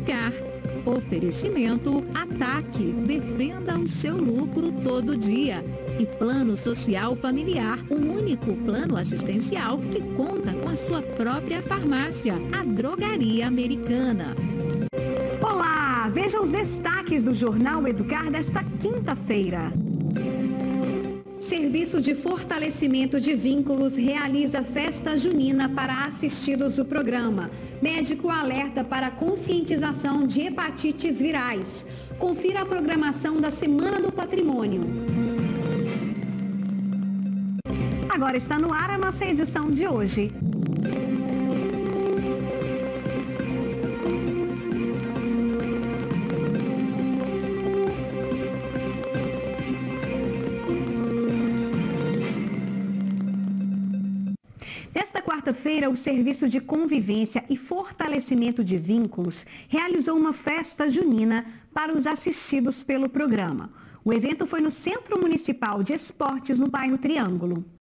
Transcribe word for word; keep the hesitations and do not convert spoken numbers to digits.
Educar. Oferecimento Ataque. Defenda o seu lucro todo dia. E Plano Social Familiar, o único plano assistencial que conta com a sua própria farmácia, a Drogaria Americana. Olá, veja os destaques do Jornal Educar desta quinta-feira. Serviço de Fortalecimento de Vínculos realiza festa junina para assistidos do programa. Médico alerta para conscientização de hepatites virais. Confira a programação da Semana do Patrimônio. Agora está no ar a nossa edição de hoje. Nesta quarta-feira, o Serviço de Convivência e Fortalecimento de Vínculos realizou uma festa junina para os assistidos pelo programa. O evento foi no Centro Municipal de Esportes, no bairro Triângulo.